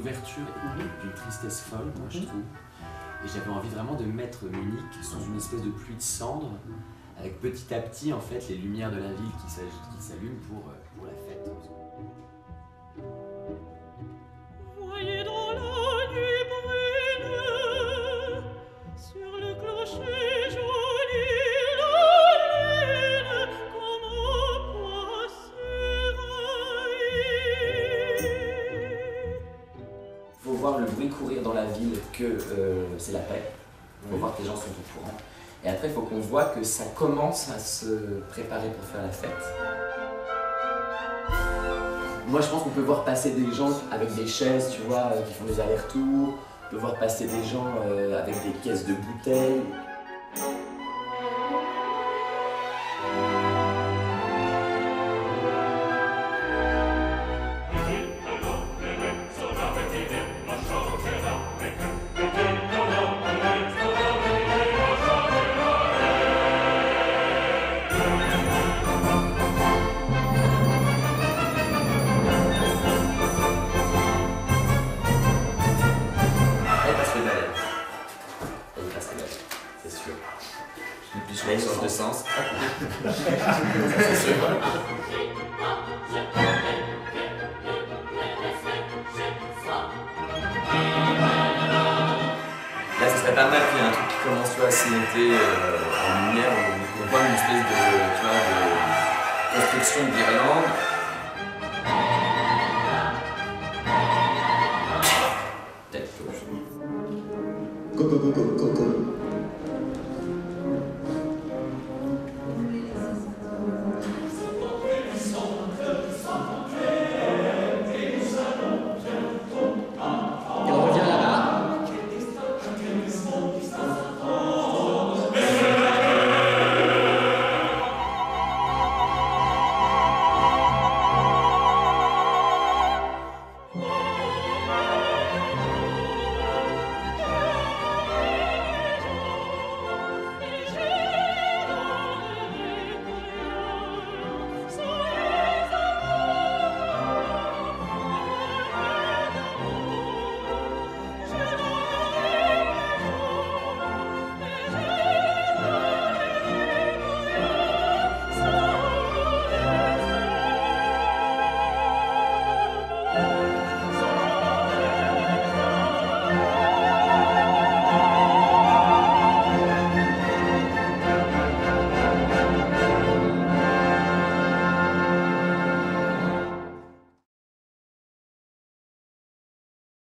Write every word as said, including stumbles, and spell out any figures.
l'ouverture est d'une tristesse folle, moi je trouve. Et j'avais envie vraiment de mettre Munich sous une espèce de pluie de cendres, avec petit à petit en fait les lumières de la ville qui s'allument pour, pour la fête. Voyez dans la nuit brune, sur le clocher jauni, la lune comme un poids serré. Faut voir le bruit courir dans la ville que euh, c'est la paix. Faut voir que les gens sont au courant. Et après, il faut qu'on voit que ça commence à se préparer pour faire la fête. Moi, je pense qu'on peut voir passer des gens avec des chaises, tu vois, euh, qui font des allers-retours. On peut voir passer des gens euh, avec des caisses de bouteilles. C'est sûr. Puis je mets une change de sens. C'est sûr. Là, ce serait pas mal qu'il y ait un truc qui commence tu vois, à s'y monter euh, en lumière. On, on voit une espèce de, tu vois, de construction de guirlande. Peut-être que je... Go, go, go, go, go, go.